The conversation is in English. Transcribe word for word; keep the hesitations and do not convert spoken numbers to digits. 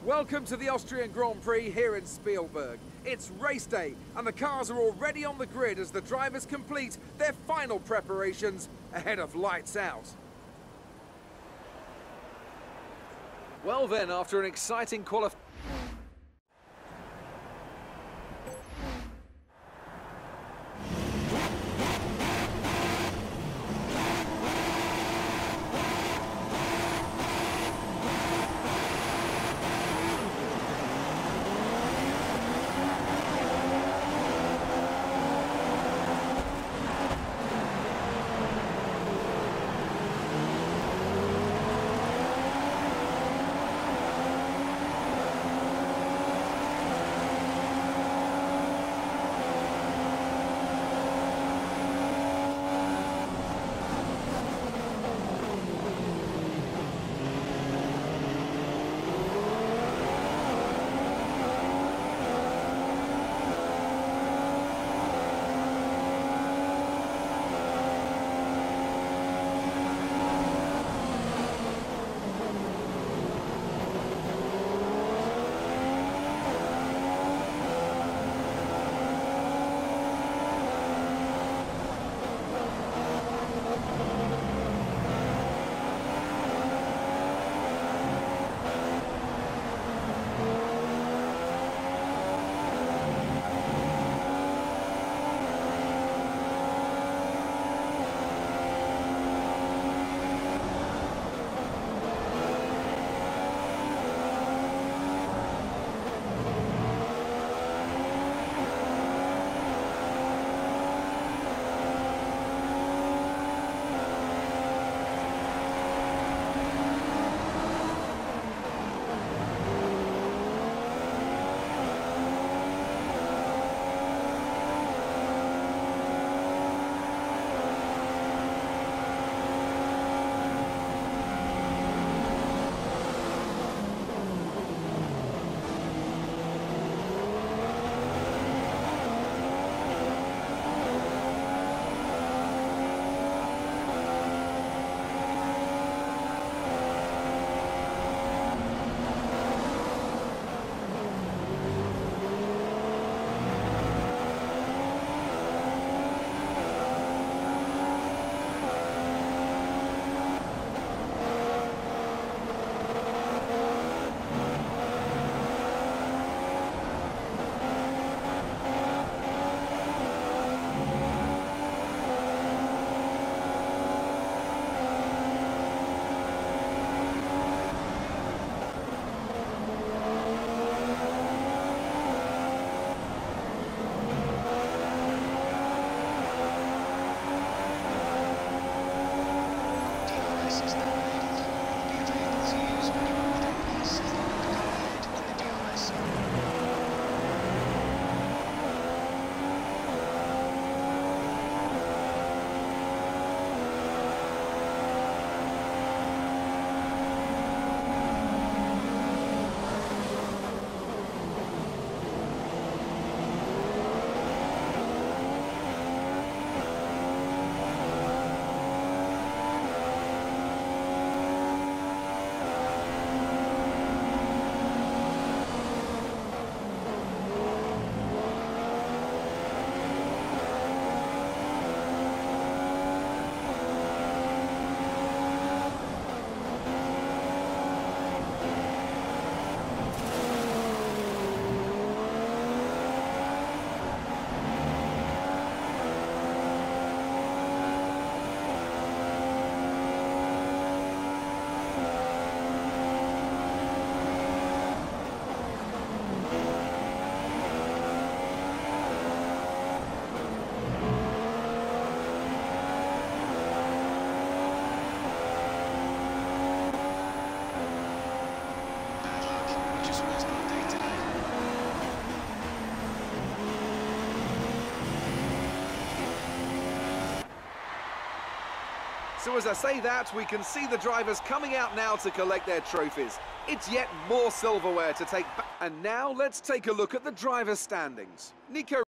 Welcome to the Austrian Grand Prix here in Spielberg. It's race day and the cars are already on the grid as the drivers complete their final preparations ahead of lights out. Well then, after an exciting qualification... So as I say that, we can see the drivers coming out now to collect their trophies. It's yet more silverware to take back. And now let's take a look at the driver standings. Nico